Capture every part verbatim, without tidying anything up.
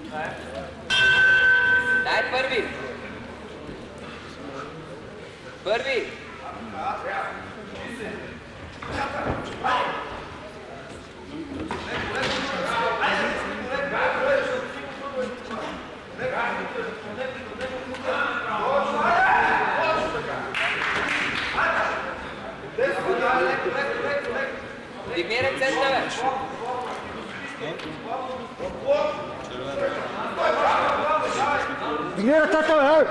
Дай първи! Първи! Дигни ръцете, бе! Дигни ръцете, бе!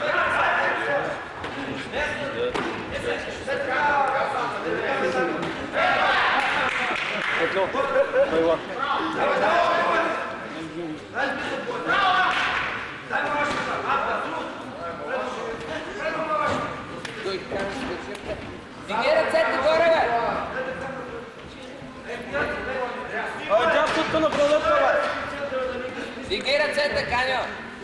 Едно. Байла. Дигни ръцете горе, бе! Ай, дясното на продукта, бе! Дигни ръцете, Каньо!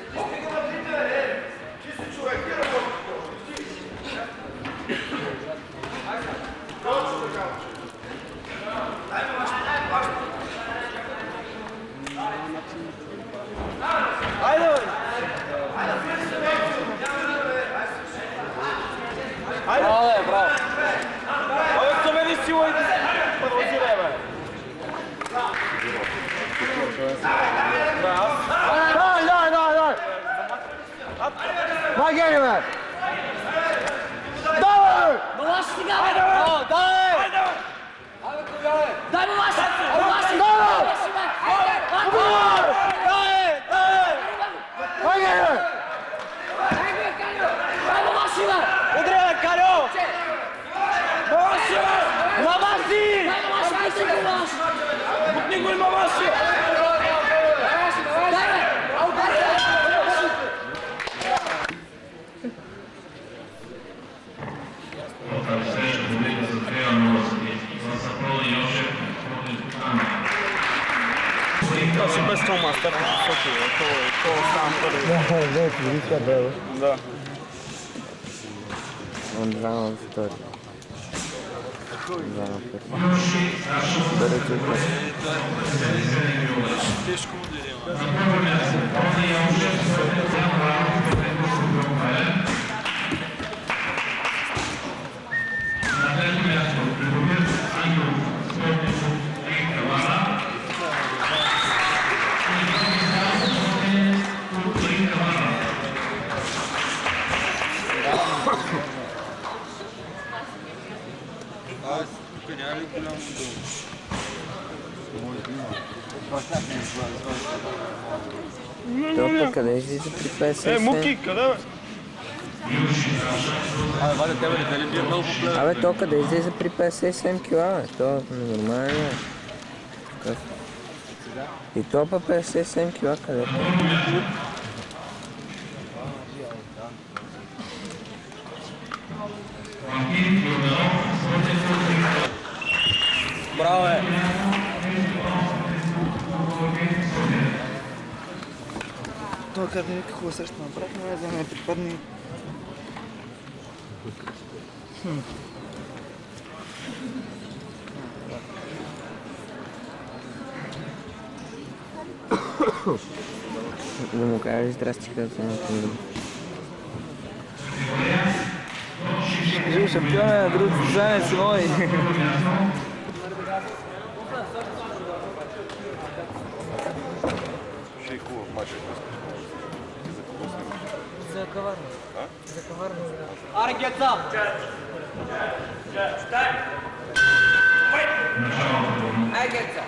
Айде, бе! Айде! Браво, бе, браво! Абе, съвери сила и продължирай, бе! Дай, дай, дай, дай! Дай, Гени, бе! Дай, бе! Балаш сега, бе! О, дай! Абе, кога, бе? Дай балаш! Балаш! Дай, бе! Дай! Дай! Дай, Гени, бе! Дай балаш, бе! Удри, бе, Калю! Мамаши, бе! Мамаши! Дай балаш, айде го балаш! Бутни го и мамаши! Дай, бе! Ау, дай, бе! Това си без това мастер, това става първи. Да, да, вика, бе. Да. Он два на втори. Два на първи. Втори чуква. Тежко му дадема. Аз тук няма ли голям дом? Това пък къде излиза при петдесет и седем? Е, Муки, къде бе? Абе, Валя, тебе ли, дали бие много по плева? Абе, то къде излиза при петдесет и седем кила, бе? То нормално е. Какъв? И то па петдесет и седем кила къде? Браво, е! Той къде вика хубава среща направихме, за да ме припадни. Да му кажеш здрасти, като се напомня. Кажи, шампиона на друг състезание си мой. Ще е хубав мач. За каварна. За каварна. Аре, геца! Ай, геца!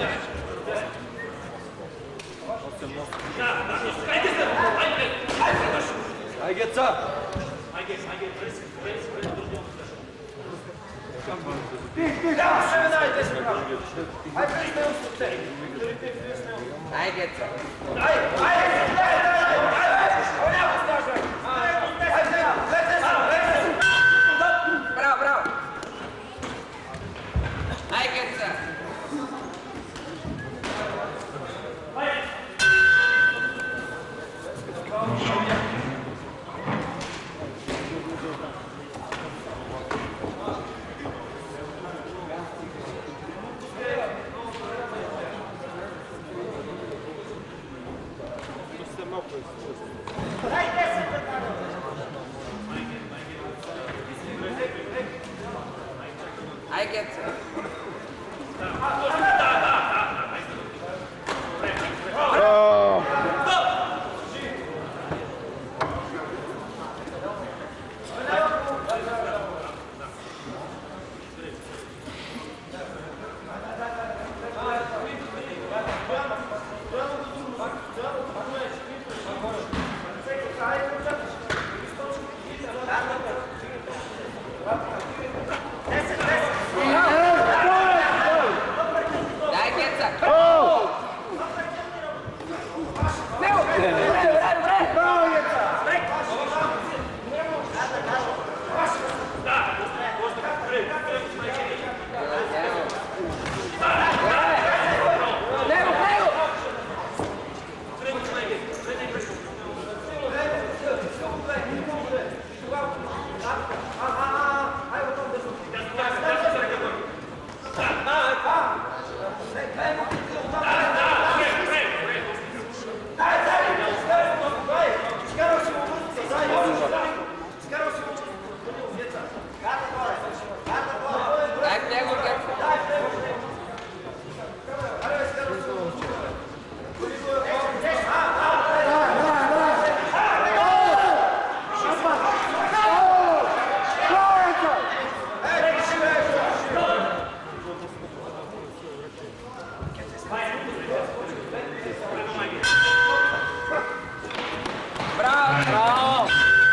Aj Geca! Aj Geca! Bravo, bravo! Aj Geca! Aj Geca! Daj Geca! Daj njegu Geca! Bravo! Bravo!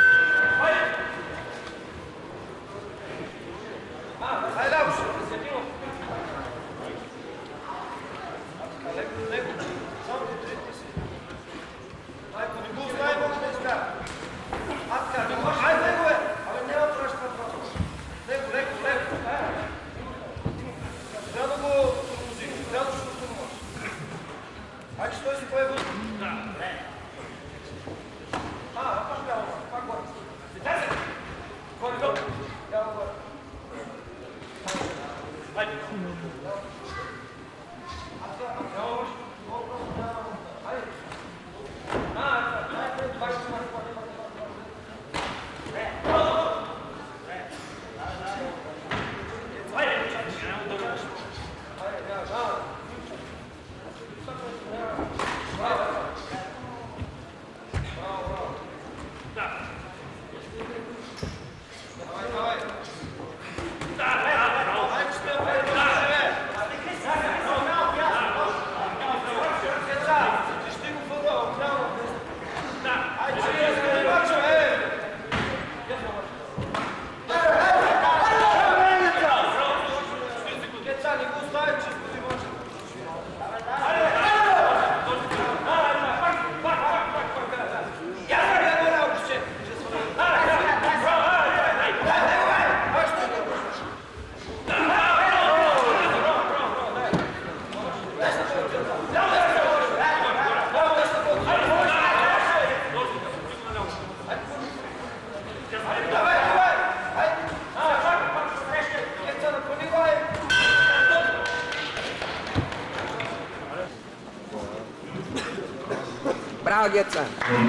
Bravo Geca!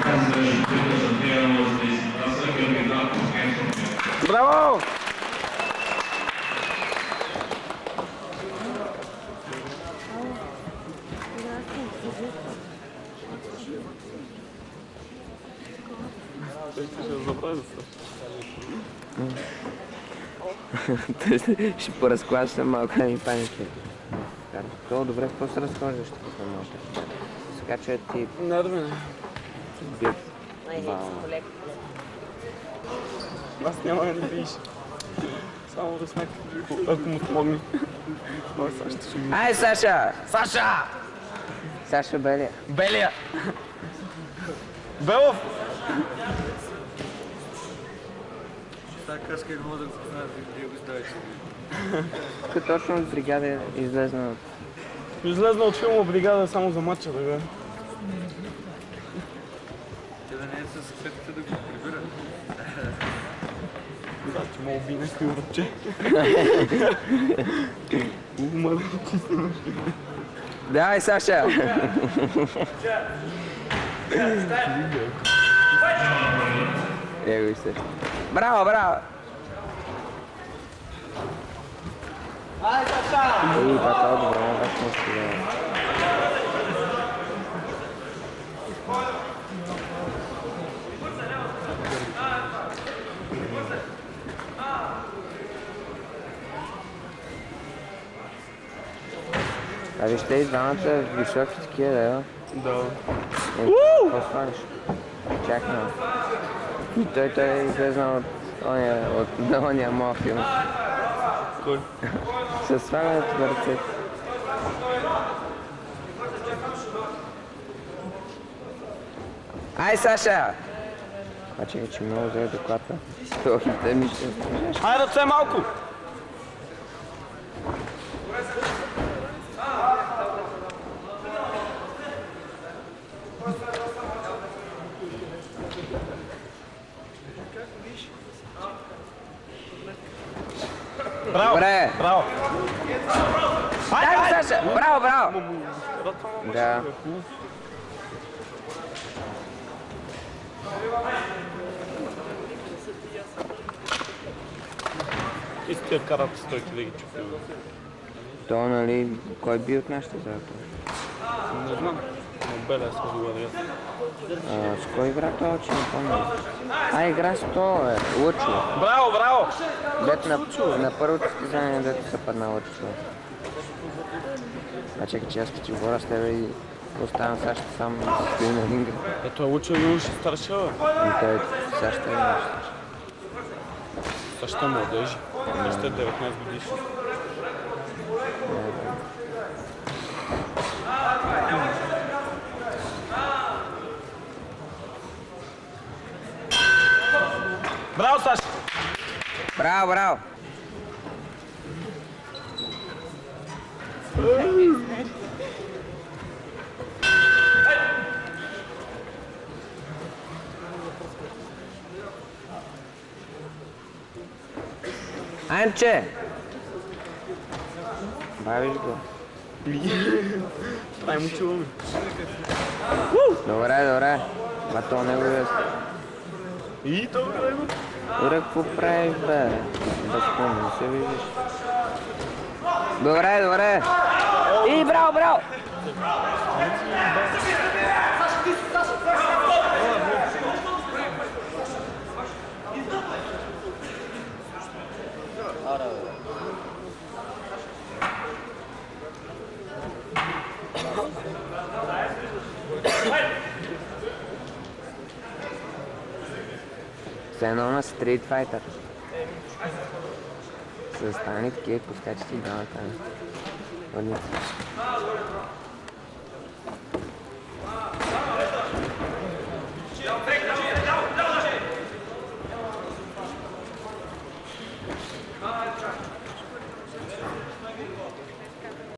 Bravo! Ще поразклащам малко да ми паники. караш. То добре, какво се разхождаш тук на моята? Сега че ти Не, да ме не. бил. Аз няма да видиш. Само да сме, ако му помогне. Ой, Саша, ще ми... Ай, Саша! Саша! Саша Белия. Белия! Белов! Така, как мога да го знаят, вие го ставите. Тук точно от бригада излезна от... Излезна от филма Бригада само за матча, да бе. Те да не е с светите да го прибират. Да, че мога би някой връбче. Ума да ти се нощи. Давай, Саша! Его и се. Браво, браво! Ай, Саша! Ей, това това е добро, но баш не стига. А вижте и двамата високи такива, да? Да. Е, какво сваляш? Чакай. И той, той е излезнал от ония, от на ония моя филм. Кой? Със свалянето на ръцете. Ай, Саша! А чакай, че много взе доклада. Охите ми ще сложиш. Ай, ръце малко! Браво! Добре! Браво! Дай го, Саша! Браво, браво! Да. И с тия карат стойки да ги чупи. То, нали, кой би от нашите зато? Не знам. Но Белия сме договорили. С кой игра това, че не помня? А, игра с то, е, Лъчо. Браво, браво! Дето на, на първото състезание, дето се падна Лъчо. А чакай, че аз като ти говоря с тебе и оставам Сашата сам да се стои на ринга. Ето е Лучо и ще старше, бе. И той Сашата е нещо. Сашата младежи. Не сте деветнайсет годишни. Браво, Саша! Браво, браво! Анче! Бавиш го. Ай, му чуваме. Добре, добре. А то не го е. И то време. Добре, какво правиш, бе? Безпомни се виждаш. Добре, добре. И браво, браво! Все едно на Street Fighter. Са стани такива, пускачи и двамата.